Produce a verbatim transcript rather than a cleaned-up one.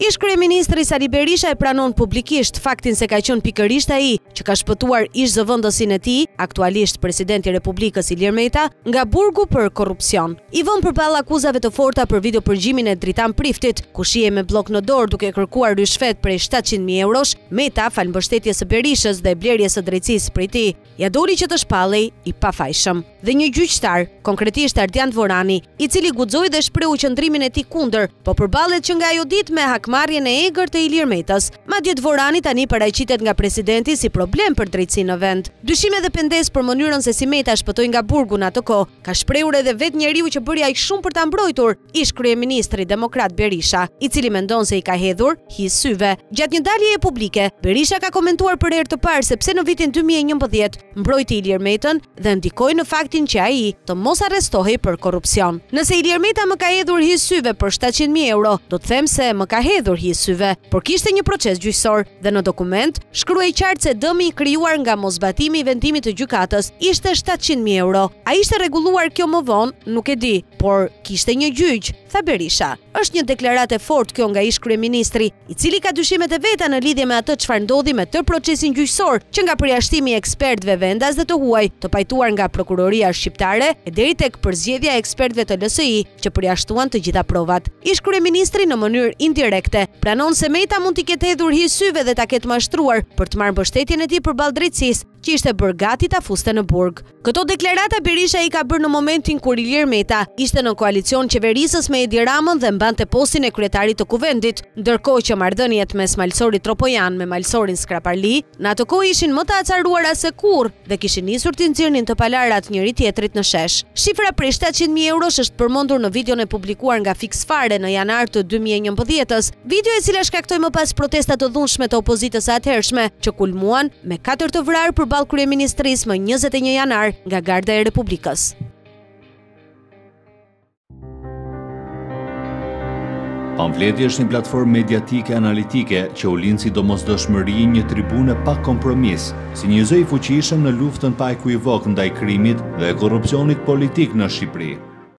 Ish kryeministri Sali Berisha e pranon publikisht faktin se ka qenë pikërisht ai që ka shpëtuar ish zëvendësin e tij, aktualisht presidenti i Republikës Ilir Meta, nga burgu për korrupsion. I vën përballë akuzave të forta për videopërgjimin e Dritan Priftit, ku shihej me bllok në dorë duke kërkuar rishfet prej shtatëqind mijë eurosh, Meta fal mbështetjes së Berishës dhe blerjes së drejtësisë prej tij. Ja doli që të shpallej i pafajshëm. Dhe një gjyqtar, konkretisht Ardian Dvorani, i cili guxoi dhe shprehu qëndrimin e tij kundër, po përballet që nga ajo ditë me hakmarrjen e egër të Ilir Metës. Madje Dvorani tani paraqitet nga presidenti si problem për drejtësinë në vend. Dyshime dhe pendes për mënyrën se si Meta shpëtoi nga burgu në atë kohë, ka shprehur edhe vetë njeriu që bëri aq shumë për ta mbrojtur, ish kryeministri demokrat Berisha, i cili mendon se i ka hedhur hi syve. Gjatë një daljeje publike, Berisha ka komentuar për herë të parë se pse në vitin dy mijë e njëmbëdhjetë mbrojti Ilir Metën dhe ndikoi në faktin që ai të mos arrestohej për korrupsion. Nëse Ilir Meta më ka hedhur hi syve për shtatëqind mijë euro, do të them se më ka hedhur hi syve, por kishte një proces gjyqësor dhe në dokument shkruhej qartë se dëmi i krijuar nga mosbatimi i vendimit të gjykatës ishte shtatëqind mijë euro. A ishte rregulluar kjo më vonë? Nuk e di, por kishte një gjyq, tha Berisha. Është një deklaratë e fortë kjo nga ish kryeministri, i cili ka dyshimet e veta në lidhje me atë çfarë ndodhi me tër procesin gjyqësor, që nga përjashtimi i ekspertëve vendas dhe të huaj, të pajtuar nga prokuroria shqiptare, e deri tek përzgjedhja e ekspertëve të L S I, që përjashtuan të gjitha provat. Ish kryeministri në mënyrë indirekte pranon se Meta mund t'i ketë hedhur hi syve dhe ta ketë mashtruar për të marrë mbështetjen e tij përballë drejtësisë, që ishte bërë gati ta fuste në burg. Këto deklarata Berisha i ka bërë në momentin kur Ilir Meta ishte në koalicion qeverisës me Edi Ramën dhe mbante postin e kryetarit të kuvendit, ndërkohë që marrëdhëniet mes Malsorit Tropojan me Malsorin Skraparli në atë kohë ishin më të acaruara se kurrë dhe kishin nisur të nxirrnin të palarat njëri tjetrit në shesh. Shifra prej shtatëqind mijë eurosh është përmendur në videon e publikuar nga Fix Fare në janar të dy mijë e njëmbëdhjetës, video e cila shkaktoi më pas protesta të dhunshme të opozitës së atëhershme, që kulmuan me katër të vrarë përballë kryeministrisë më njëzet e një janar nga Garda e Republikës. Pamfleti është një platformë mediatike analitike që u lind si domosdoshmëri një tribune pa kompromis, si një zë i fuqishëm në luftën pa ekuivok ndaj krimit dhe korrupsionit politik në Shqipëri.